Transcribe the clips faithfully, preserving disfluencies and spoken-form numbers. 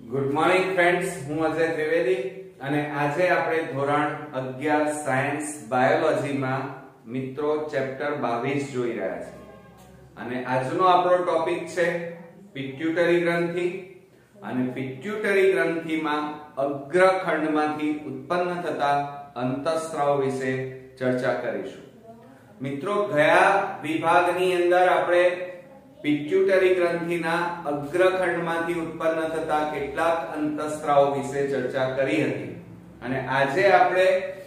Good morning friends, હું અજય ત્રિવેદી અને આજે આપણે ધોરણ અગિયાર સાયન્સ બાયોલોજીમાં મિત્રો ચેપ્ટર બાવીસ જોઈ રહ્યા છીએ અને આજનો આપણો ટોપિક છે પિટ્યુટરી ગ્રંથિ અને પિટ્યુટરી ગ્રંથિમાં અગ્રખંડમાંથી ઉત્પન્ન થતા અંતઃસ્રાવ વિશે ચર્ચા કરીશું। મિત્રો, ગયા વિભાગની અંદર આપણે પિટ્યુટરી ગ્રંથિના અગ્રખંડમાંથી ઉત્પન્ન થતા કેટલાક અંતઃસ્રાવ વિશે ચર્ચા કરી હતી અને આજે આપણે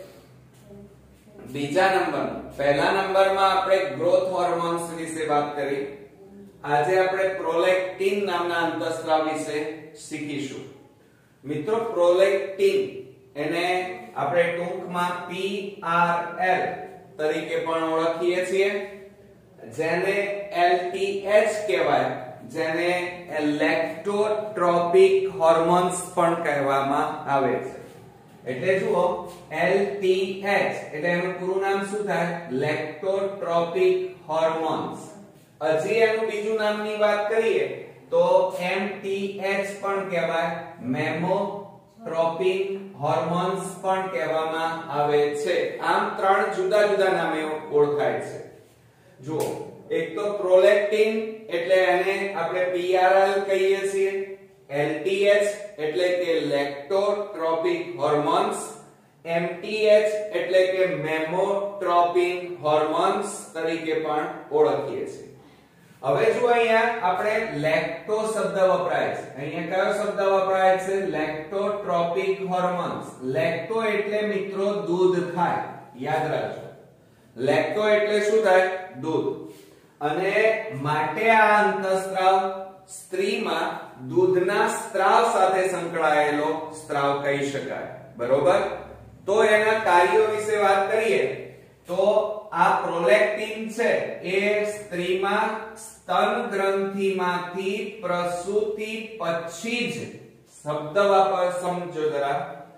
બીજા નંબર પહેલા નંબરમાં આપણે ગ્રોથ હોર્મોન્સ વિશે વાત કરી। આજે આપણે પ્રોલેક્ટિન નામના અંતઃસ્રાવ વિશે શીખીશું। મિત્રો, પ્રોલેક્ટિન એને આપણે ટૂંકમાં પી આર એલ તરીકે પણ ઓળખીએ છીએ, જેને એલ ટી એચ કહેવાય, જેને લેક્ટોટ્રોપિક હોર્મોન્સ પણ કહેવામાં આવે છે। એટલે જુઓ, એલ ટી એચ એટલે એનું પૂરું નામ શું થાય? Lactotropic hormones. હજી એનું બીજું નામની વાત કરીએ તો એમ ટી એચ પણ કહેવાય, મેમોટ્રોપિક હોર્મોન્સ પણ કહેવામાં આવે છે। આમ ત્રણ જુદા જુદા નામે ઓળખાય છે। જુઓ, એક તો પ્રોલેક્ટિન એટલે એને આપણે પી આર એલ કહીએ છીએ, એલ ટી એચ એટલે કે lactotropic hormones, M T H એટલે કે મેમોટ્રોપિક હોર્મોન્સ તરીકે પણ ઓળખીએ છીએ। હવે જો અહીંયા આપણે લેક્ટો શબ્દ વપરાય છે, અહીંયા કયો શબ્દ વપરાય છે? લેક્ટોટ્રોપિક હોર્મોન્સ। લેક્ટો એટલે મિત્રો દૂધ થાય, યાદ રાખજો। લેક્ટો એટલે શું થાય? દૂધ। અને માટે આ અંતઃસ્રાવ સ્ત્રીમાં દૂધના સ્ત્રાવ સાથે સંકળાયેલો સ્ત્રાવ કહી શકાય, બરોબર? તો એના કાર્યો વિશે વાત કરીએ તો આ પ્રોલેક્ટિન છે એ સ્ત્રીમાં સ્તન ગ્રંથિમાંથી પ્રસૂતિ પછી જ, શબ્દ વાપર સમજો જરા,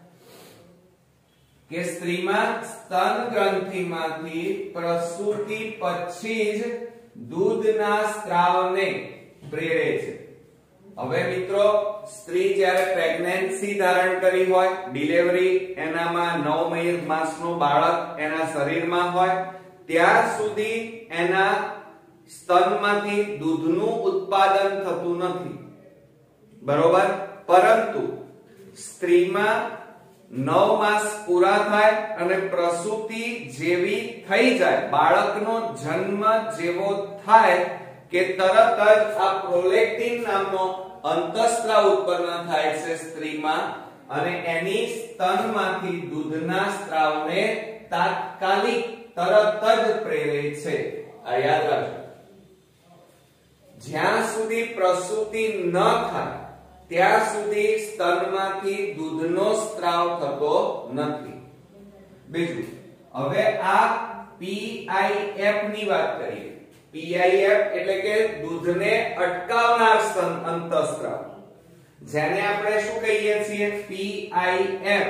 કે સ્ત્રીમાં સ્તન ગ્રંથિમાંથી પ્રસૂતિ પછી જ દૂધના સ્ત્રાવને પ્રેરે છે। હવે મિત્રો, સ્ત્રી જ્યારે પ્રેગ્નન્સી ધારણ કરી હોય, ડિલિવરી એનામાં નવ માસનું બાળક એના શરીરમાં હોય, ત્યાં સુધી એના સ્તનમાંથી દૂધનું ઉત્પાદન થતું નથી, બરોબર? પરંતુ સ્ત્રીમાં નવ માસ પૂરા થાય અને પ્રસૂતિ જેવી થઈ જાય, બાળકનો જન્મ જેવો થાય કે તરત જ આ પ્રોલેક્ટિન નામનો અંતઃસ્રાવ ઉત્પન્ન થાય છે સ્ત્રીમાં અને એની સ્તનમાંથી દૂધના સ્ત્રાવને તાત્કાલિક તરત જ પ્રેરે છે। આ યાદ રાખજો। જ્યાં સુધી પ્રસૂતિ ન થાય ત્યાં સુધી સ્તનમાંથી દૂધનો સ્ત્રાવ થતો નથી। બીજું, હવે આ પી આઈ એફ ની વાત કરીએ। પી આઈ એફ એટલે કે દૂધને અટકાવનાર અંતઃસ્રાવ, જેને આપણે શું કહીએ છીએ? P I F,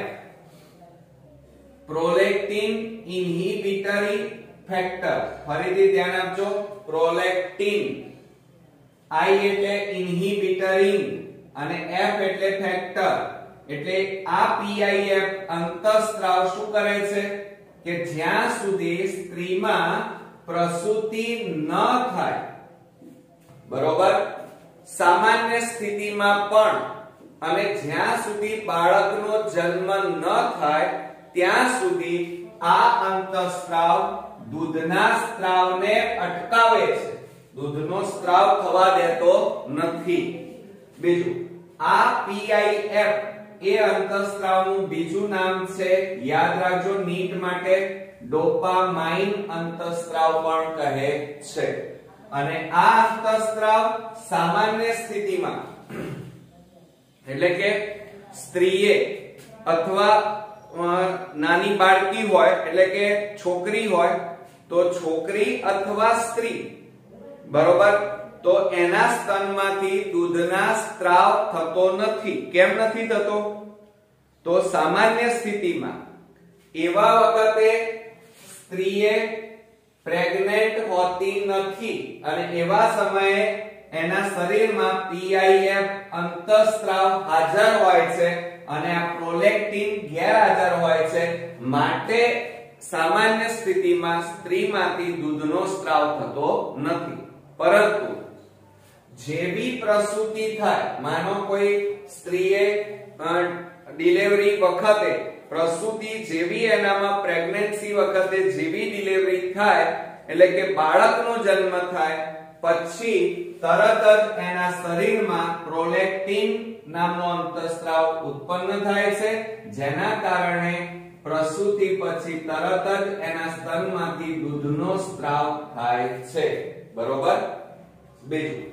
prolactin inhibitory factor. ફરીથી ધ્યાન આપજો, પ્રોલેક્ટિન, આઈ એટલે ઇન્હિબિટરિંગ અને F એટલે ફેક્ટર। એટલે આ પી આઈ એફ અંતઃસ્રાવ શું કરે છે કે જ્યાં સુધી સ્ત્રીમાં પ્રસૂતિ ન થાય, બરોબર, સામાન્ય સ્થિતિમાં પણ, અને જ્યાં સુધી બાળકનો જન્મ ન થાય ત્યાં સુધી આ અંતઃસ્રાવ દૂધના સ્ત્રાવને અટકાવે છે, દૂધનો સ્ત્રાવ થવા દેતો નથી। બીજું, આ પી આઈ એફ એ અંતઃસ્રાવનું બીજું નામ છે, યાદ રાખજો નીટ માટે, ડોપામાઇન અંતઃસ્રાવ પણ કહે છે। અને આ અંતઃસ્રાવ સામાન્ય સ્થિતિમાં, એટલે કે સ્ત્રીએ અથવા નાની બાળકી હોય, એટલે કે છોકરી હોય તો છોકરી અથવા સ્ત્રી, બરોબર, તો એના સ્તનમાંથી દૂધના સ્ત્રાવ થતો નથી। કેમ નથી થતો? તો સામાન્ય સ્થિતિમાં એવા વખતે સ્ત્રીએ પ્રેગ્નેન્ટ હોતી નથી અને એવા સમયે એના શરીરમાં પીઆઈએફ અંતઃસ્ત્રાવ હાજર હોય છે અને આ પ્રોલેક્ટિન ગેરહાજર હોય છે, માટે સામાન્ય સ્થિતિમાં સ્ત્રીમાંથી દૂધનો સ્ત્રાવ થતો નથી. પરંતુ જેવી પ્રસૂતિ થાય, માનો કોઈ સ્ત્રીએ ડિલિવરી વખતે પ્રસૂતિ જેવી એનામાં પ્રેગ્નન્સી વખતે જેવી ડિલિવરી થાય એટલે કે બાળકનો જન્મ થાય પછી તરત જ એના શરીરમાં પ્રોલેક્ટિન નામનો અંતઃસ્ત્રાવ ઉત્પન્ન થાય છે, જેના કારણે પ્રસૂતિ પછી તરત જ એના સ્તનમાંથી દૂધનો સ્ત્રાવ થાય છે. બરોબર. બીજું,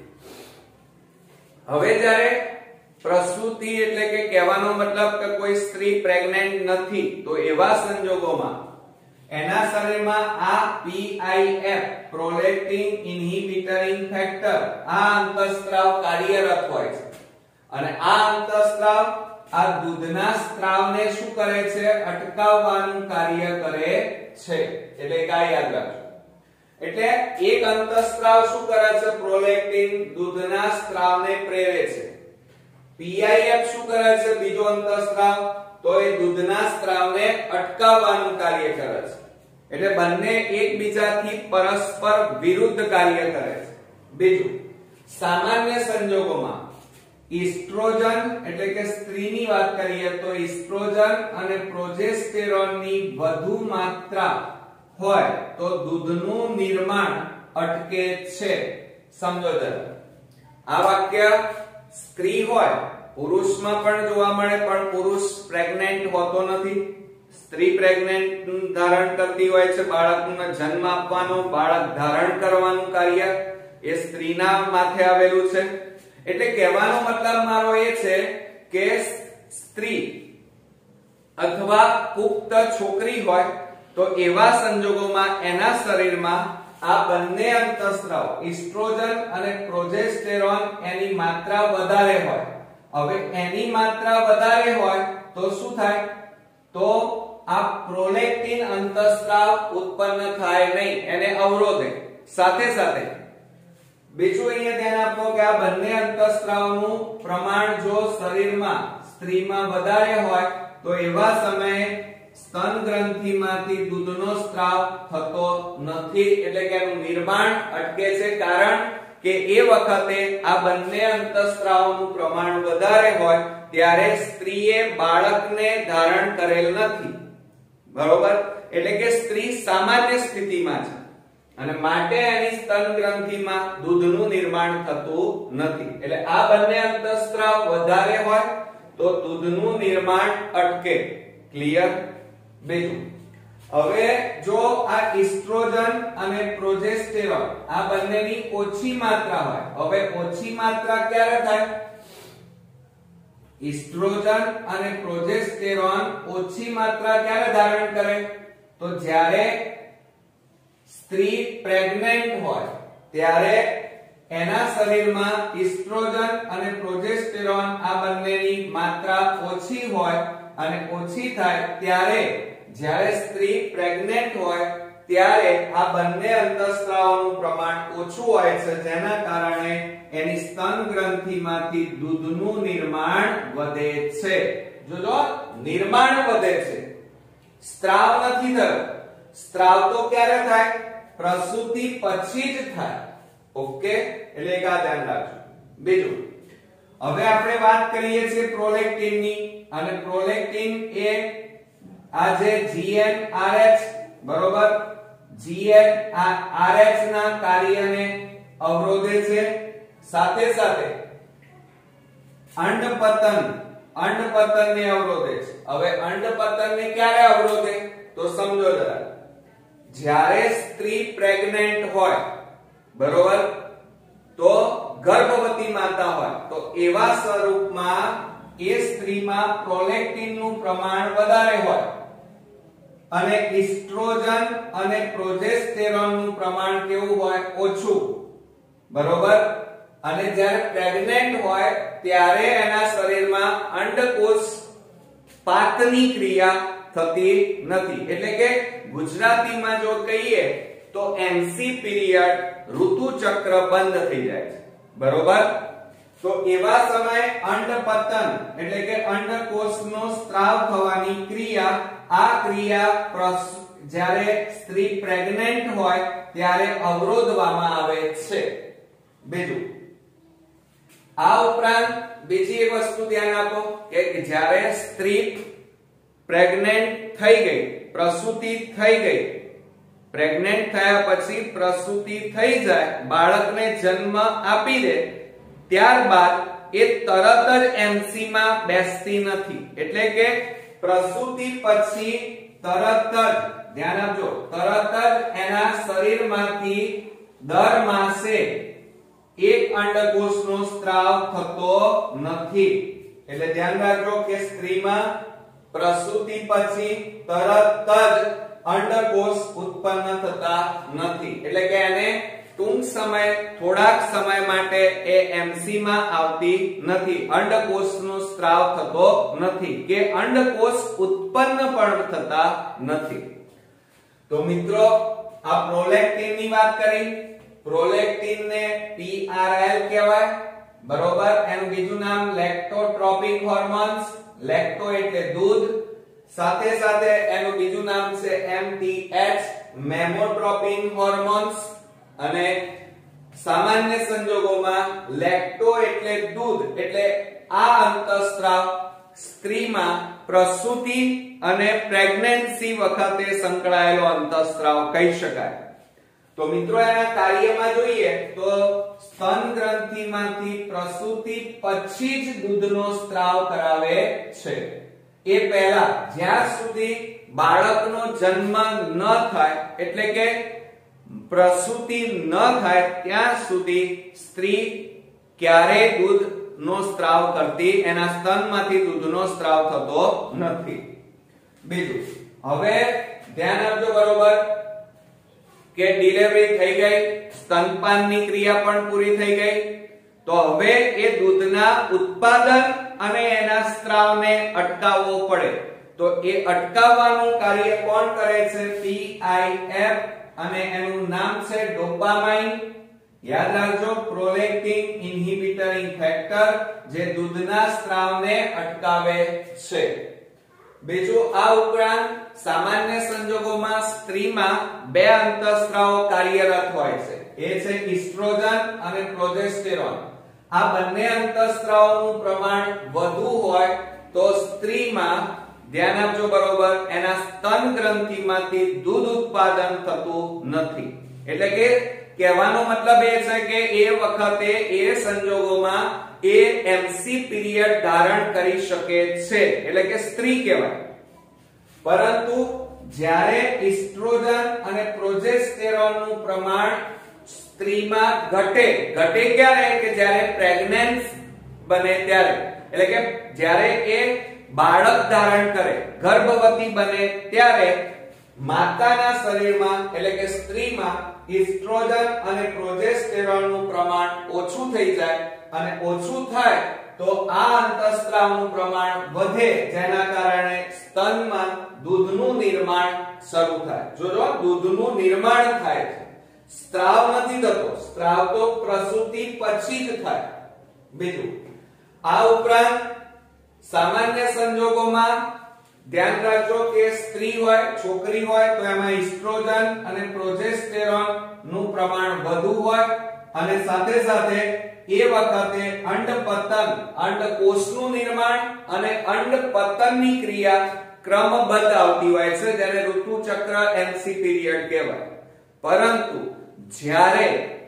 હવે જ્યારે પ્રસૂતિ એટલે કે કહેવાનો મતલબ કે કોઈ સ્ત્રી પ્રેગ્નન્ટ નથી, તો એવા સંજોગોમાં એના શરીરમાં આ પીઆઈએફ પ્રોલેક્ટિન ઇન્હિબિટરિંગ ફેક્ટર આ અંતઃસ્ત્રાવ કાર્યરત હોય છે અને આ અંતઃસ્ત્રાવ આ દૂધના સ્ત્રાવને શું કરે છે? અટકાવવાનું કાર્ય કરે છે. એટલે કા યાદ રાખજો. એટલે એક અંતઃસ્ત્રાવ શું કરે છે? પ્રોલેક્ટિન દૂધના સ્ત્રાવને પ્રેરે છે. પીઆઈએફ શું કરે છે? બીજો અંતઃસ્ત્રાવ, તો એ દૂધના સ્ત્રાવને અટકાવવાનું કાર્ય કરે છે. એટલે બંને એકબીજાથી પરસ્પર વિરુદ્ધ કાર્ય કરે છે. બીજું, સામાન્ય સંજોગોમાં ઇસ્ટ્રોજન એટલે કે સ્ત્રીની વાત કરીએ તો ઇસ્ટ્રોજન અને પ્રોજેસ્ટેરોનની વધુ માત્રા હોય તો દૂધનું નિર્માણ અટકે છે. સમજો જરા. આ વાક્ય સ્ત્રી હોય, પુરુષમાં પણ જોવા મળે, પણ પુરુષ પ્રેગ્નેન્ટ હોતો નથી. સ્ત્રી પ્રેગ્નેન્ટ ધારણ કરતી હોય છે, બાળકનો જન્મ આપવાનો, બાળક ધારણ કરવાનું કાર્ય એ સ્ત્રીના માથે આવેલું છે. એટલે કહેવાનો મતલબ મારો એ છે કે સ્ત્રી અથવા પુખ્ત છોકરી હોય તો એવા સંજોગોમાં એના શરીરમાં આ બંને અંતઃસ્ત્રાવ ઇસ્ટ્રોજન અને પ્રોજેસ્ટેરોન એની માત્રા વધારે હોય. હવે એની માત્રા વધારે હોય તો શું થાય? તો આ પ્રોલેક્ટિન અંતઃસ્ત્રાવ ઉત્પન્ન થાય નહીં, એને અવરોધે. સાથે સાથે બીજું અહીંયા ધ્યાન આપો કે આ બંને અંતઃસ્ત્રાવનું પ્રમાણ જો શરીરમાં સ્ત્રીમાં વધારે હોય તો એવા સમયે સ્તન ગ્રંથિમાંથી દૂધનો સ્ત્રાવ થતો નથી. એટલે કે એનું નિર્માણ અટકે છે, કારણ કે એ વખતે આ બંને અંતઃસ્ત્રાવનું પ્રમાણ વધારે હોય ત્યારે સ્ત્રીએ બાળકને ધારણ કરેલ નથી. બરોબર. એટલે કે સ્ત્રી સામાન્ય સ્થિતિમાં છે અને માટે એની સ્તન ગ્રંથિમાં દૂધનું નિર્માણ થતું નથી. એટલે આ બંને અંતઃસ્ત્રાવ વધારે હોય તો દૂધનું નિર્માણ અટકે. ક્લિયર? બીજું, હવે જો આ ઇસ્ટ્રોજન અને પ્રોજેસ્ટેરોન આ બંનેની ઓછી માત્રા હોય, હવે ઓછી માત્રા ક્યારે થાય? ઇસ્ટ્રોજન અને પ્રોજેસ્ટેરોન ઓછી માત્રા ક્યારે ધારણ કરે? તો જ્યારે સ્ત્રી પ્રેગ્નેન્ટ હોય ત્યારે એના શરીરમાં ઇસ્ટ્રોજન અને પ્રોજેસ્ટેરોન આ બંનેની માત્રા ઓછી હોય અને ઓછી થાય ત્યારે જ્યારે સ્ત્રી પ્રેગ્નેન્ટ હોય ત્યારે આ બંને અંતઃસ્ત્રાવોનું પ્રમાણ ઓછું હોય છે, જેના કારણે એની સ્તન ગ્રંથિમાંથી દૂધનું નિર્માણ વધે છે. જોજો, નિર્માણ વધે છે, સ્ત્રાવ નથી થતો. સ્ત્રાવ તો ક્યારે થાય? પ્રસૂતિ પછી જ થાય. ઓકે, એટલે એક આ ધ્યાન રાખજો. બીજું, હવે આપણે વાત કરીએ છીએ પ્રોલેક્ટિનની, અને પ્રોલેક્ટિન એ આ જે જીએનઆરએચ બરોબર જીએનઆરએચ ના કાર્યને અવરોધે છે. સાથે સાથે અંડપતન અંડપતનને અવરોધે છે. હવે અંડપતનને ક્યારે અવરોધે? તો સમજો જરા. જ્યારે સ્ત્રી પ્રેગ્નેન્ટ હોય બરોબર, તો ગર્ભવતી માતા હોય તો એવા સ્વરૂપમાં એ સ્ત્રીમાં પ્રોલેક્ટિનનું પ્રમાણ વધારે હોય અને ઇસ્ટ્રોજન અને પ્રોજેસ્ટેરોનનું પ્રમાણ કેવું હોય? ઓછું. બરોબર. અને જ્યારે પ્રેગ્નેન્ટ હોય ત્યારે એના શરીરમાં અંડકોષ પાતની ક્રિયા થતી નથી. એટલે કે ગુજરાતીમાં જો કહીએ તો એમસી પીરિયડ ઋતુ ચક્ર બંધ થઈ જાય છે. બરોબર. તો એવા સમયે અંડપતન એટલે કે અંડકોષનો સ્ત્રાવ થવાની ક્રિયા, આ ક્રિયા જ્યારે સ્ત્રી પ્રેગ્નેન્ટ હોય ત્યારે અવરોધવામાં આવે છે. બીજું, આ ઉપરાંત બીજી એક વસ્તુ ધ્યાન આપો કે જ્યારે સ્ત્રી પ્રેગ્નેન્ટ થઈ ગઈ, પ્રસૂતિ થઈ ગઈ, પ્રેગ્નેન્ટ થયા પછી પ્રસૂતિ થઈ જાય, બાળકને જન્મ આપી દે, ત્યારબાદ એ તરત જ એમસી માં બેસતી નથી. એટલે કે પ્રસૂતિ પછી તરત જ, ધ્યાન આપજો, તરત જ એના શરીરમાંથી દર માસે એક અંડકોષનો સ્ત્રાવ થતો નથી. એટલે ધ્યાન રાખજો કે સ્ત્રીમાં પ્રસૂતિ પછી તરત જ અંડકોષ ઉત્પન્ન થતા નથી. એટલે કે એને ટૂંક સમય, થોડાક સમય માટે એ એમસી માં આવતી નથી, અંડકોષનો સ્ત્રાવ થતો નથી કે અંડકોષ ઉત્પન્ન પણ થતા નથી. તો મિત્રો, આ પ્રોલેક્ટિન ની વાત કરી. પ્રોલેક્ટિન ને પીઆરએલ કહેવાય, બરોબર. એનું બીજું નામ લેક્ટોટ્રોપિક હોર્મોન્સ, લેક્ટો એટલે દૂધ, સાથે સાથે એનું બીજું નામ છે એમટીએચ, મેમોટ્રોપિન હોર્મોન્સ. અને સામાન્ય સંજોગોમાં લેક્ટો એટલે દૂધ, એટલે આ અંતઃસ્ત્રાવ સ્ત્રીમાં પ્રસૂતિ અને પ્રેગ્નન્સી વખતે સંકળાયેલો અંતઃસ્ત્રાવ કહી શકાય. તો મિત્રો, એના કાર્યમાં જોઈએ તો સ્તન ગ્રંથિમાંથી પ્રસૂતિ પછી જ દૂધનો સ્ત્રાવ કરાવે છે. એ પહેલા જ્યાં સુધી બાળકનો જન્મ ન થાય, એટલે કે પ્રસૂતિ ન થાય ત્યાં સુધી સ્ત્રી ક્યારેય દૂધનો સ્ત્રાવ કરતી, એના સ્તનમાંથી દૂધનો સ્ત્રાવ થતો નથી. બીજું, હવે ધ્યાન આપજો, બરોબર, કે ડિલિવરી થઈ ગઈ, સ્તનપાનની ક્રિયા પણ પૂરી થઈ ગઈ, તો હવે એ દૂધના ઉત્પાદન અને એના સ્ત્રાવને અટકાવવો પડે. તો એ અટકાવવાનું કાર્ય કોણ કરે છે? પીઆઈએફ, અને એનું નામ છે ડોપામાઇન. યાદ રાખજો, પ્રોલેક્ટિન ઇન્હિબિટરિંગ ફેક્ટર, જે દૂધના સ્ત્રાવને અટકાવે છે. બીજું, આ ઉપરાંત સામાન્ય સંજોગોમાં સ્ત્રીમાં બે અંતઃસ્ત્રાવો કાર્યરત હોય છે. એ છે ઇસ્ટ્રોજન અને પ્રોજેસ્ટેરોન. આ બંને અંતઃસ્ત્રાવોનું પ્રમાણ વધુ હોય તો સ્ત્રીમાં, ધ્યાન આપજો, બરોબર, એના સ્તન ગ્રંથિમાંથી દૂધ ઉત્પાદન થતું નથી. એટલે કે કહેવાનો મતલબ એ છે કે એ વખતે, એ સંજોગોમાં એ એમસી પીરિયડ ધારણ કરી શકે છે, એટલે કે સ્ત્રી કહેવાય. પરંતુ જ્યારે ઇસ્ટ્રોજન અને પ્રોજેસ્ટેરોનનું પ્રમાણ સ્ત્રીમાં ઘટે, ઘટે ક્યારે? કે જ્યારે પ્રેગ્નન્ટ બને ત્યારે, એટલે કે જ્યારે એ બાળક ધારણ કરે, ગર્ભવતી બને ત્યારે માતાના શરીરમાં, એટલે કે સ્ત્રીમાં ઇસ્ટ્રોજન અને પ્રોજેસ્ટેરોનનું પ્રમાણ ઓછું થઈ જાય, અને ઓછું થાય તો આ અંતઃસ્ત્રાવનું પ્રમાણ વધે, જેના કારણે સ્તનમાં દૂધનું નિર્માણ શરૂ થાય. જોજો, દૂધનું નિર્માણ થાય છે, સ્ત્રાવ નથી થતો. સ્ત્રાવ તો પ્રસૂતિ પછી જ થાય. બીજું, આ ઉપરાંત સામાન્ય સંજોગોમાં ધ્યાન રાખજો કે સ્ત્રી હોય, છોકરી હોય, તો એમાં ઇસ્ટ્રોજન અને પ્રોજેસ્ટેરોન નું પ્રમાણ વધુ હોય, અને સાથે સાથે એ વખતે અંડપતન, અંડકોષનું નિર્માણ અને અંડપતનની ક્રિયા ક્રમબદ્ધ આવતી હોય છે, જેને ઋતુચક્ર એમસી પીરિયડ કહેવાય. પરંતુ જ્યારે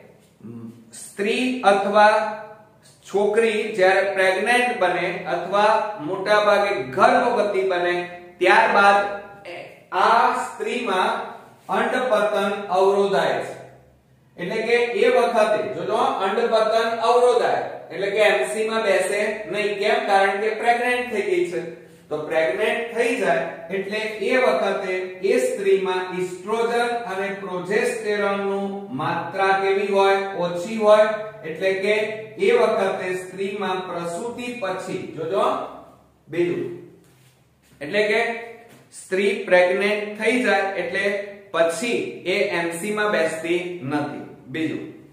સ્ત્રી અથવા છોકરી જ્યારે પ્રેગ્નેન્ટ બને અથવા મોટા ભાગે ગર્ભવતી બને, ત્યારબાદ આ સ્ત્રીમાં અંડપતન અવરોધાય છે. એટલે કે એ વખતે જોજો, અંડપતન અવરોધાય એટલે કે એમસી માં બેસે નહીં. કેમ? કારણ કે પ્રેગ્નેન્ટ થઈ ગઈ છે. તો પ્રેગ્નેન્ટ થઈ જાય એટલે એ વખતે એ સ્ત્રીમાં ઇસ્ટ્રોજન અને પ્રોજેસ્ટેરોનનું માત્રા કેવી હોય? ઓછી હોય. એટલે કે એ વખતે સ્ત્રીમાં પ્રસૂતિ પછી, જોજો, બીજું, એટલે કે સ્ત્રી પ્રેગ્નેન્ટ થઈ જાય એટલે પછી એ એમસી માં બેસતી નથી. બીજું,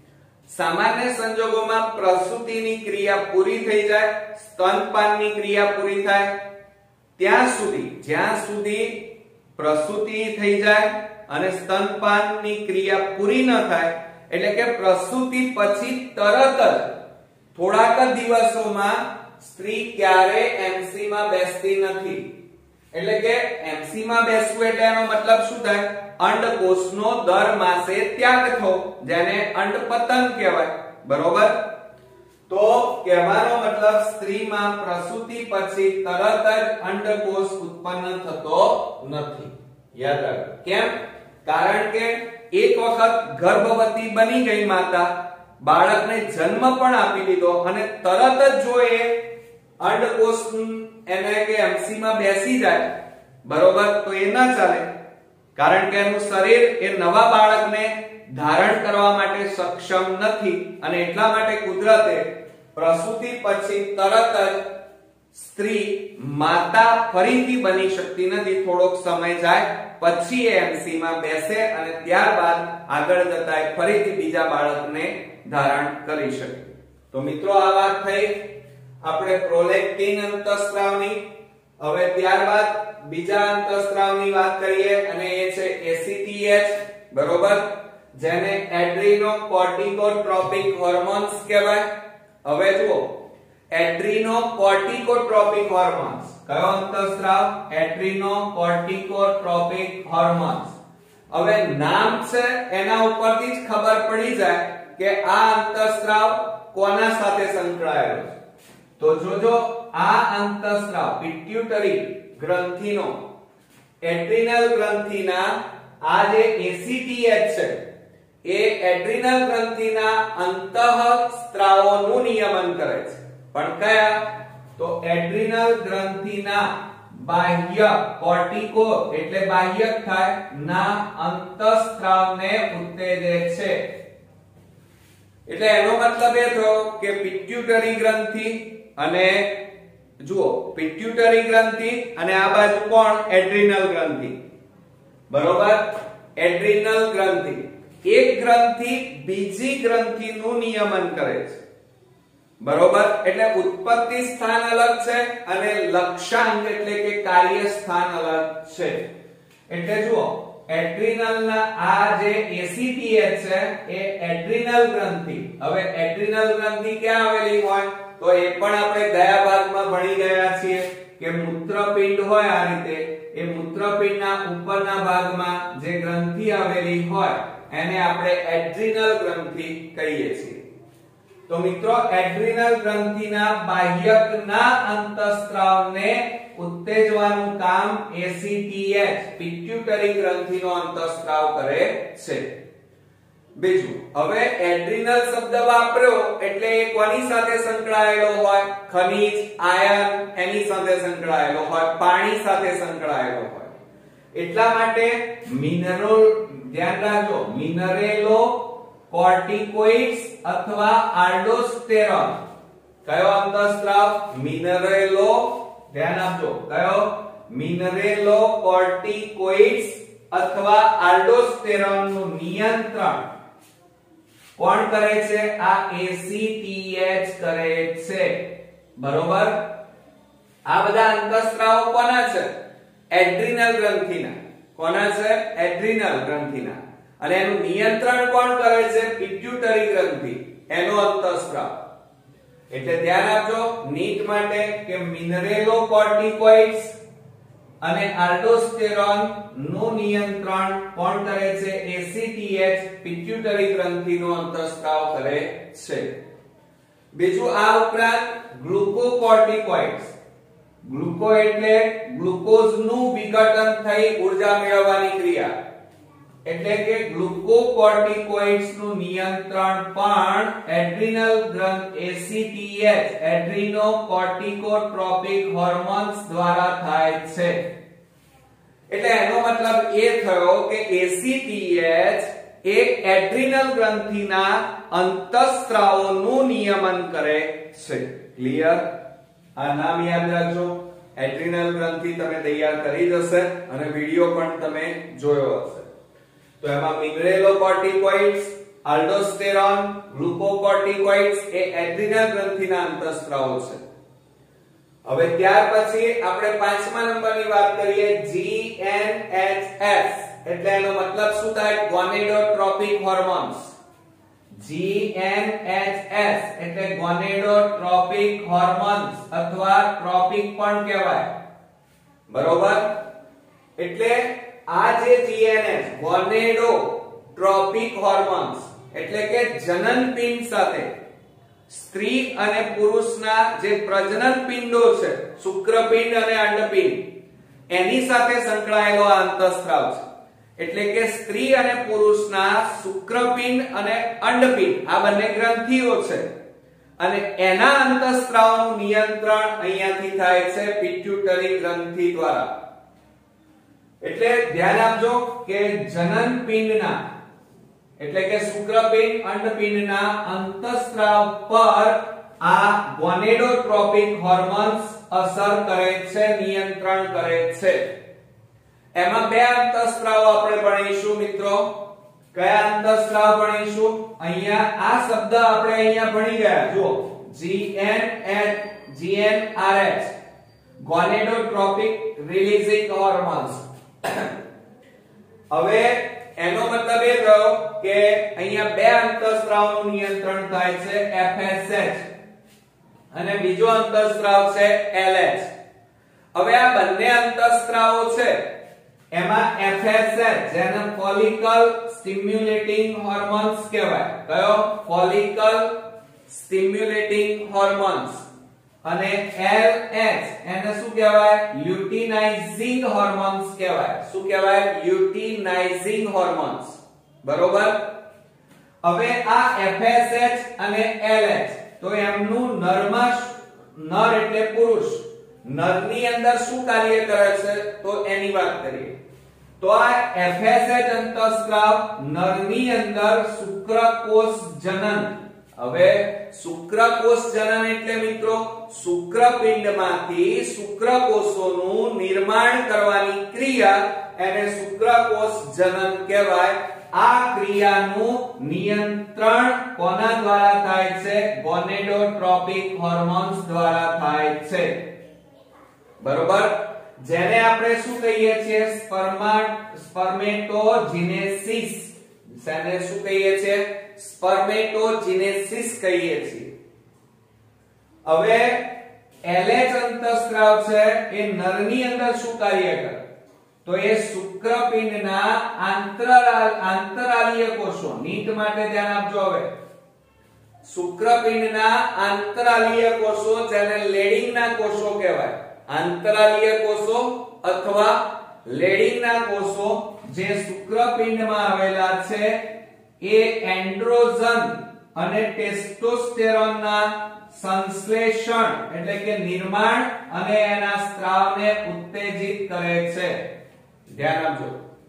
સામાન્ય સંજોગોમાં પ્રસૂતિની ક્રિયા પૂરી થઈ જાય, સ્તનપાનની ક્રિયા પૂરી થાય ત્યાં સુધી, જ્યાં સુધી પ્રસૂતિ થઈ જાય અને સ્તનપાનની ક્રિયા પૂરી ન થાય, એટલે કે પ્રસૂતિ પછી તરત જ થોડાક દિવસોમાં સ્ત્રી ક્યારે એમસી માં બેસતી નથી. એટલે કે એમસી માં બેસવું એટલે એનો મતલબ શું થાય? અંડકોષનો દર માસે ત્યાગ થવો, જેને અંડપતન કહેવાય. બરોબર? તો કહેવાનો મતલબ સ્ત્રીમાં પ્રસૂતિ પછી તરત જ અંડકોષ ઉત્પન્ન થતો નથી. યાદ રાખો. કેમ? કારણ કે એક વખત ગર્ભવતી બની ગઈ માતા, બાળકને જન્મ પણ આપી દીધો અને તરત જ જો એ અંડકોષ એને કે એમસી માં બેસી જાય, બરોબર, તો એ ના ચાલે. કારણ કે એનું શરીર એ નવા બાળકને ધારણ કરવા માટે સક્ષમ નથી અને એટલા માટે કુદરતે પ્રસૂતિ પછી તરત જ સ્ત્રી માતા ફરીથી બની શકતી નથી. થોડોક સમય જાય પછી એ એમસી માં બેસે અને ત્યારબાદ આગળ જતા એ ફરીથી બીજા બાળકને ધારણ કરી શકે. તો મિત્રો આ વાત થઈ આપણે પ્રોલેક્ટિન અંતઃસ્ત્રાવની. હવે ત્યારબાદ બીજા અંતઃસ્ત્રાવની વાત કરીએ અને એ છે એસીટીએચ. બરોબર, જેને એડ્રીનોકોર્ટિકોટ્રોપિક હોર્મોન્સ કહેવાય. હવે જુઓ, એડ્રીનોકોર્ટિકોટ્રોપિક હોર્મોન્સ કયો અંતઃસ્ત્રાવ? એડ્રીનોકોર્ટિકોટ્રોપિક હોર્મોન્સ. હવે નામ છે એના ઉપરથી જ ખબર પડી જાય કે આ અંતઃસ્ત્રાવ કોના સાથે સંકળાયેલો છે. તો જોજો, આ અંતઃસ્ત્રાવ પિટ્યુટરી ગ્રંથિનો, એડ્રીનલ ગ્રંથિના આ જે એસીટીએચ છે એ એડ્રીનલ ગ્રંથિના અંતઃસ્ત્રાવોનું નિયમન કરે છે. પણ કયા? તો એડ્રીનલ ગ્રંથિના બાહ્ય કોર્ટિકો એટલે બાહ્યક થાય ના અંતઃસ્ત્રાવને ઉત્તેજે છે. એટલે એનો મતલબ એ થયો કે પિટ્યુટરી ગ્રંથિ અને જુઓ પિટ્યુટરી ગ્રંથિ અને આ બાજુ કોણ? એડ્રીનલ ગ્રંથિ. બરોબર, એડ્રીનલ ગ્રંથિ એક ગ્રંથિ બીજી ગ્રંથિનું નિયમન કરે છે. બરોબર, એટલે ઉત્પત્તિ સ્થાન અલગ છે અને લક્ષ્યાંક એટલે કે કાર્ય સ્થાન અલગ છે. એટલે જુઓ, એડ્રીનલના આ જે એસીટીએચ છે એ એડ્રીનલ ગ્રંથિ. હવે એડ્રીનલ ગ્રંથિ ક્યાં આવેલી હોય? તો એ પણ આપણે ગયા ભાગમાં ભણી ગયા છીએ કે મૂત્રપિંડ હોય આ રીતે, એ મૂત્રપિંડના ઉપરના ભાગમાં જે ગ્રંથિ આવેલી હોય એને આપણે એડ્રીનલ ગ્રંથિ કહીએ છીએ. તો મિત્રો એડ્રીનલ ગ્રંથિના બાહ્યકના અંતઃસ્ત્રાવને ઉત્તેજવાનું કામ એસીટીએચ પિટ્યુટરી ગ્રંથિનો અંતઃસ્ત્રાવ કરે છે. બીજું, હવે એડ્રીનલ શબ્દ વાપર્યો એટલે એ કોની સાથે સંકળાયેલો હોય? ખનિજ, આયર્ન એની સાથે સંકળાયેલો હોય, પાણી સાથે સંકળાયેલો હોય. એટલા માટે મિનરલ, ધ્યાન રાખજો, મિનરેલો કોર્ટિકોઇડ્સ અથવા આલ્ડોસ્ટેરોન. કયો અંતઃસ્ત્રાવ? મિનરેલો, ધ્યાન આપજો, કયો? મિનરેલો કોર્ટિકોઇડ્સ અથવા આલ્ડોસ્ટેરોન નું નિયંત્રણ કોણ કરે છે? આ એસીટીએચ કરે છે. બરોબર, આ બધા અંતઃસ્ત્રાવો કોના છે? એડ્રીનલ ગ્રંથિના. કોના છે? એડ્રીનલ ગ્રંથિના. અને એનું નિયંત્રણ કોણ કરે છે? પિટ્યુટરી ગ્રંથિ, એનો અંતઃસ્ત્રાવ. એટલે ધ્યાન આપજો નીટ માટે કે મિનરેલો કોર્ટિકોઇડ્સ અને આલ્ડોસ્ટેરોન નું નિયંત્રણ કોણ કરે છે? એસીટીએચ પિટ્યુટરી ગ્રંથિનો અંતઃસ્ત્રાવ કરે છે. બીજું, આ ઉપરાંત ગ્લુકોકોર્ટિકોઇડ્સ. ગ્લુકો એટલે ગ્લુકોઝ નું વિઘટન થઈ ઊર્જા મેળવવાની ક્રિયા, એટલે કે ગ્લુકોકોર્ટિકોઇડ્સ નું નિયંત્રણ પણ એડ્રીનલ ગ્રંથ એસીટીએચ એડ્રીનોકોર્ટિકોટ્રોપિક હોર્મોન્સ દ્વારા થાય છે. એટલે એનો મતલબ એ થયો કે એસીટીએચ એ એડ્રીનલ ગ્રંથિના અંતઃસ્ત્રાવોનું નિયમન કરે છે. ક્લિયર? આ નામ યાદ રાખજો. એડ્રીનલ ગ્રંથિ તમે તૈયાર કરી જશે અને વિડિયો પણ તમે જોયો હશે. તો એમાં મિનરેલો કોર્ટિકોઇડ્સ આલ્ડોસ્ટેરોન, ગ્લુકોકોર્ટિકોઇડ્સ એ એડ્રિનલ ગ્રંથિના અંતઃસ્ત્રાવો છે. હવે ત્યાર પછી આપણે પાંચમા નંબરની વાત કરીએ જી એન એચ એસ એટલે એનો મતલબ શું થાય? Gonadotropic hormones. G N H S એટલે ગોનેડોટ્રોપિક હોર્મોન્સ અથવા ટ્રોપિક પણ કહેવાય. બરોબર? એટલે આ જે જીએનએચ ગોનેડોટ્રોપિક હોર્મોન્સ એટલે કે જનનપિંડ સાથે સ્ત્રી અને પુરુષના જે પ્રજનન પિંડો છે શુક્રપિંડ અને અંડપિંડ એની સાથે સંકળાયેલો આ અંતઃસ્ત્રાવ છે. એટલે કે સ્ત્રી અને પુરુષના શુક્રપિંડ અને અંડપિંડ આ બંને ગ્રંથિઓ છે અને એના અંતઃસ્ત્રાવનું નિયંત્રણ અહીંયાથી થાય છે પિટ્યુટરી ગ્રંથિ દ્વારા. એટલે ધ્યાન આપજો કે જનનપિંડના એટલે કે શુક્રપિંડ અંડપિંડના અંતઃસ્ત્રાવ પર આ ગોનેડોટ્રોપિક હોર્મોન્સ અસર કરે છે, નિયંત્રણ કરે છે. એમાં બે અંતઃસ્ત્રાવો આપણે ભણીશું મિત્રો. કયા અંતઃસ્ત્રાવ ભણીશું? અહીંયા આ શબ્દ આપણે અહીંયા ભણી ગયા. જુઓ G N H G N R H gonadotropic releasing hormones. હવે એનો મતલબ એ થયો કે અહીંયા બે અંતઃસ્ત્રાવનું નિયંત્રણ થાય છે એફ એસ એચ અને બીજો અંતઃસ્ત્રાવ છે એલ એચ. હવે આ બંને અંતઃસ્ત્રાવો છે એમાં એફ એસ એચ જેને ફોલિકલ સ્ટિમ્યુલેટિંગ હોર્મોન્સ કહેવાય. કયો? Follicle stimulating hormones. અને એલ એચ એને શું કહેવાય? લ્યુટિનાઇઝિંગ હોર્મોન્સ કહેવાય. શું કહેવાય? Luteinizing hormones. બરોબર? હવે આ એફ એસ એચ અને એલ એચ તો એમનું નરમાં નર એટલે પુરુષ નરની અંદર શું કાર્ય કરે છે તો એની વાત કરીએ. તો આ એફ એસ એચ અંતઃસ્ત્રાવ નરની અંદર શુક્રકોષ જનન. હવે શુક્રકોષ જનન એટલે મિત્રો શુક્રપિંડમાંથી શુક્રકોષોનું નિર્માણ કરવાની ક્રિયા એને શુક્રકોષ જનન કહેવાય. આ ક્રિયાનું નિયંત્રણ કોના દ્વારા થાય છે? ગોનેડોટ્રોપિક હોર્મોન્સ દ્વારા થાય છે. બરોબર? જેને આપણે શું કહીએ છીએ? સ્પર્મા સ્પર્મેટોજિનેસિસ. જેને શું કહીએ છીએ? સ્પર્મેટોજિનેસિસ કહીએ છીએ. હવે એલ એચ અંતઃસ્ત્રાવ છે એ નરની અંદર શું કાર્ય કરે? તો એ શુક્રપિંડના આંતરાલ આંતરાલીય કોષો નીટ માટે ધ્યાન આપજો. હવે શુક્રપિંડના આંતરાલીય કોષો જેને લેડિંગના કોષો કહેવાય. આંતરાલીય કોષો અથવા લેડિંગના કોષો જે શુક્રપિંડમાં આવેલા છે એ એન્ડ્રોજન અને ટેસ્ટોસ્ટેરોનના સંશ્લેષણ એટલે કે નિર્માણ અને એના સ્ત્રાવને ઉત્તેજિત કરે છે. ધ્યાન આપજો.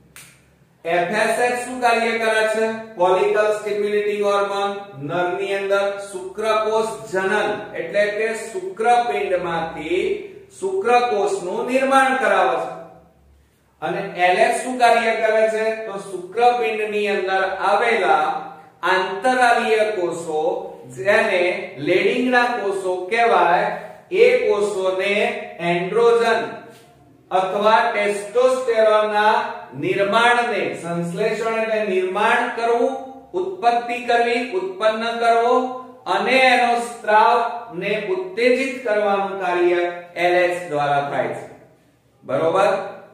એફ એસ એચ શું કાર્ય કરે છે? ફોલિકલ સ્ટિમ્યુલેટિંગ હોર્મોન નરની અંદર શુક્રકોષ જનન એટલે કે શુક્રપિંડમાંથી શુક્રકોષનું નિર્માણ કરાવે છે. અને એલ એચ શું કાર્ય કરે છે? તો શુક્રપિંડની અંદર આવેલા આંતરાલીય કોષો જેને લેડિંગના કોષો કહેવાય એ કોષોને એન્ડ્રોજન અથવા ટેસ્ટોસ્ટેરોનના નિર્માણને સંશ્લેષણ એટલે નિર્માણ કરવું, ઉત્પત્તિ કરવી, ઉત્પન્ન કરવો અને એનો સ્ત્રાવને ઉત્તેજિત કરવાનું કાર્ય એલ એચ દ્વારા થાય છે. બરોબર?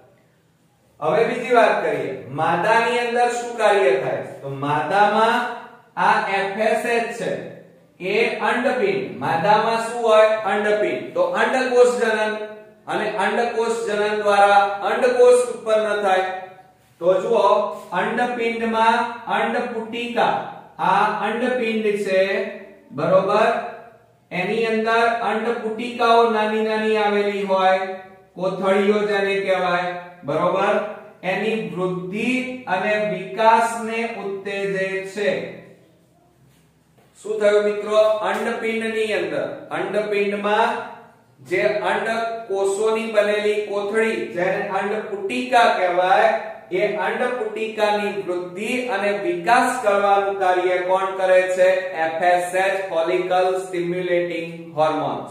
હવે બીજી વાત કરીએ. માદાની અંદર શું કાર્ય થાય? તો માદામાં આ એફ એસ એચ છે એ અંડપિંડ. માદામાં શું હોય? અંડપિંડ. તો અંડકોષ જનન અને અંડકોષ જનન દ્વારા અંડકોષ ઉત્પન્ન થાય. તો જુઓ અંડપિંડમાં અંડપુટિકા આ અંડપિંડ છે. બરોબર? એની અંદર અંડપુટિકાઓ નાની નાની આવેલી હોય, કોથળીઓ જેને કહેવાય. બરોબર? એની વૃદ્ધિ અને વિકાસને ઉત્તેજે છે. શું થયું મિત્રો? અંડપિંડની અંદર અંડપિંડમાં જે અંડ કોષોની બનેલી કોથળી જેને અંડપુટિકા કહેવાય એ અંડપુટિકાની વૃદ્ધિ અને વિકાસ કરવાનું કાર્ય કોણ કરે છે? F S H follicle stimulating hormones.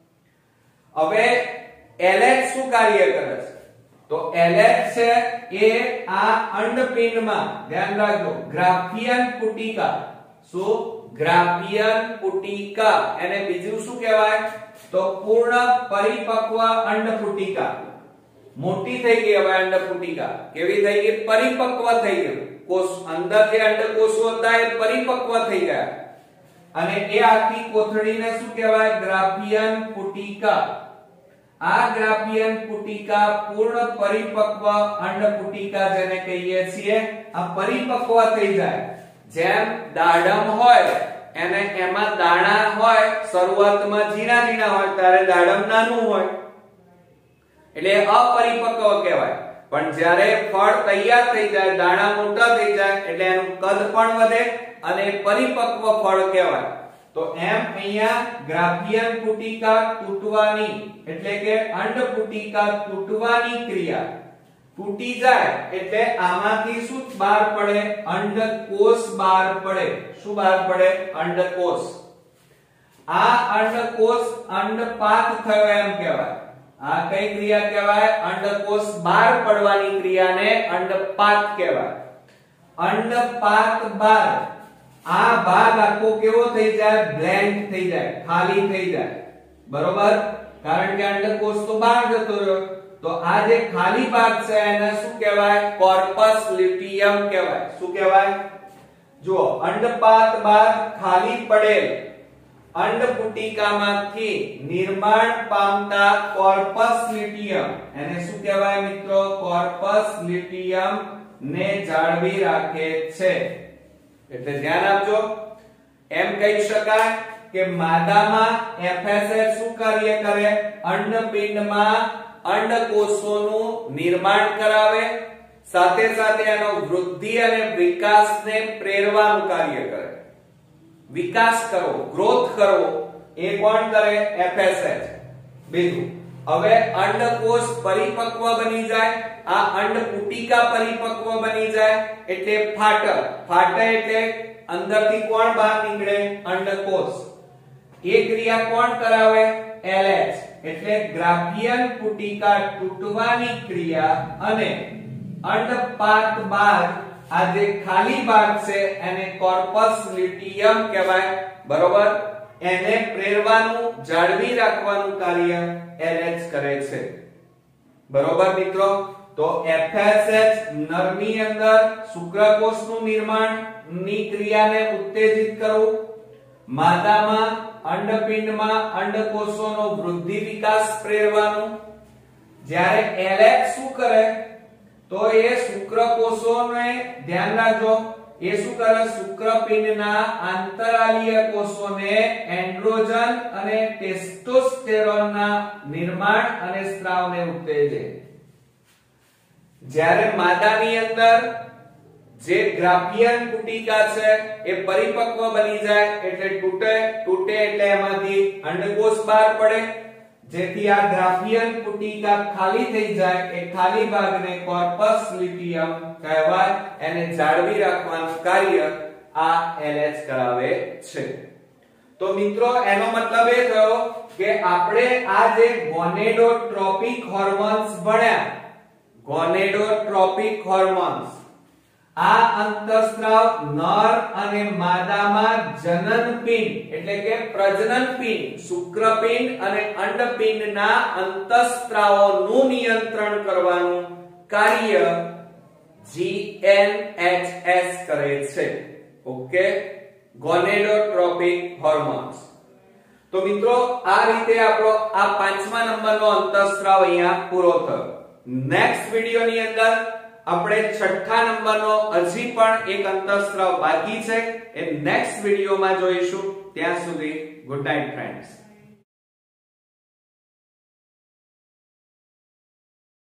હવે એલ એચ શું કાર્ય કરે છે? તો એલ એચ છે એ આ અંડપિંડમાં, ધ્યાન રાખજો, ગ્રાફિયન પુટિકા, શું? ગ્રાફિયન પુટિકા, એને બીજું શું કહેવાય? તો પૂર્ણ પરિપક્વ અંડપુટિકા. મોટી થઈ ગઈ હવે અંડપુટિકા. કેવી થઈ ગઈ? પરિપક્વ થઈ ગઈ. કોષ અંદર જે અંડકોષો હતા એ પરિપક્વ થઈ ગયા, અને એ આખી કોથળીને શું કહેવાય? ગ્રાફિયન પુટિકા. આ ગ્રાફિયન પુટિકા પૂર્ણ પરિપક્વ અંડપુટિકા જેને કહીએ છીએ, આ પરિપક્વ થઈ જાય. જેમ દાડમ હોય, એને એમાં દાણા હોય, શરૂઆતમાં ઝીણા ઝીણા હોય ત્યારે દાડમ નાનું હોય, એટલે અપરિપક્વ કહેવાય. પણ જ્યારે ફળ તૈયાર થઈ જાય, દાણા મોટા થઈ જાય, એટલે એનું કદ પણ વધે અને પરિપક્વ ફળ કહેવાય. તો એમ અહીંયા ગ્રાફિયન પુટિકા તૂટવાની, એટલે કે અંડપુટિકા તૂટવાની ક્રિયા, તૂટી જાય એટલે આમાંથી શું બહાર પડે? અંડકોષ બહાર પડે. શું બહાર પડે? અંડકોષ. આ અંડકોષ અંડપાત થયો એમ કહેવાય. આ કઈ ક્રિયા કહેવાય? અંડકોષ બહાર પડવાની ક્રિયાને અંડપાત કહેવાય. અંડપાત બાદ આ ભાગ આખો કેવો થઈ જાય? બ્લેન્ક થઈ જાય, ખાલી થઈ જાય. બરોબર? કારણ કે અંડકોષ તો બહાર જતો રહ્યો. તો આ જે ખાલી ભાગ છે એને શું કહેવાય? કોર્પસ લ્યુટિયમ કહેવાય. શું કહેવાય? જો અંડપાત બાદ ખાલી પડેલ અંડપુટિકામાંથી નિર્માણ પામતા કોર્પસ લ્યુટિયમ, એને શું કહેવાય મિત્રો? કોર્પસ લ્યુટિયમ ને જાળવી રાખે છે. એટલે ધ્યાન આપજો. એમ કહી શકાય કે માદામાં એફ એસ એચ શું કાર્ય કરે? અંડપિંડમાં અંડકોષોનું નિર્માણ કરાવે, સાથે સાથે એનો વૃદ્ધિ અને વિકાસને પ્રેરવાનું કાર્ય કરે. વિકાસ કરવો, ગ્રોથ કરવો, એ કોણ કરે? F S H. બીજું, હવે અંડકોષ પરિપક્વ બની જાય, આ અંડપુટિકા પરિપક્વ બની જાય એટલે ફાટે. ફાટે એટલે અંદરથી કોણ બહાર નીકળે? અંડકોષ. એ ક્રિયા કોણ કરાવે? L H. એટલે ગ્રાફિયન પુટિકા તૂટવાની ક્રિયા અને અંડપાત બાદ આ જે ખાલી ભાગ છે એને કોર્પસ લ્યુટિયમ કહેવાય. બરોબર? એને પ્રેરવાનું, જાળવી રાખવાનું કાર્ય એલ એચ કરે છે. બરોબર મિત્રો? તો એફ એસ એચ નરની અંદર શુક્રકોષનું નિર્માણ ની ક્રિયાને ઉત્તેજિત કરવું, માદામાં અંડપિંડમાં અંડકોષોનો વૃદ્ધિ વિકાસ પ્રેરવાનું. જ્યારે એલ એચ શું કરે? તો એ શુક્રકોષોને, ધ્યાન રાખજો, એ શું કરે? શુક્રપિંડના આંતરાલીય કોષોને એન્ડ્રોજન અને ટેસ્ટોસ્ટેરોનના નિર્માણ અને સ્ત્રાવને ઉત્તેજે. જ્યારે માદાની અંદર જે ગ્રાફિયન પુટિકા છે એ પરિપક્વ બની જાય એટલે તૂટે. તૂટે એટલે એમાંથી અંડકોષ બહાર પડે, જેથી આ ગ્રાફિયન પુટિકા ખાલી થઈ જાય. એ ખાલી ભાગને કોર્પસ લ્યુટિયમ કહેવાય. એને જાળવી રાખવાનું કાર્ય આ એલ એચ કરાવે છે. તો મિત્રો એનો મતલબ એ થયો કે આપણે આ જે ગોનેડોટ્રોપિક હોર્મોન્સ ભણ્યા, ગોનેડોટ્રોપિક હોર્મોન્સ, આ અંતઃસ્ત્રાવ નર અને માદામાં જનનપિંડ એટલે કે પ્રજનનપિંડ, શુક્રપિંડ અને અંડપિંડના અંતઃસ્ત્રાવોનું નિયંત્રણ કરવાનું કાર્ય જી એન એચ એસ કરે છે. ઓકે? Gonadotropic hormones. તો મિત્રો આ રીતે આપણો આ પાંચમા નંબરનો અંતઃસ્ત્રાવ અહીંયા પૂરો થયો. નેક્સ્ટ વિડિયોની અંદર આપણે છઠ્ઠા નંબરનો હજી પણ એક અંતઃસ્ત્રાવ બાકી છે, એ નેક્સ્ટ વિડિયોમાં જોઈશું. ત્યાં સુધી ગુડ નાઇટ ફ્રેન્ડ્સ.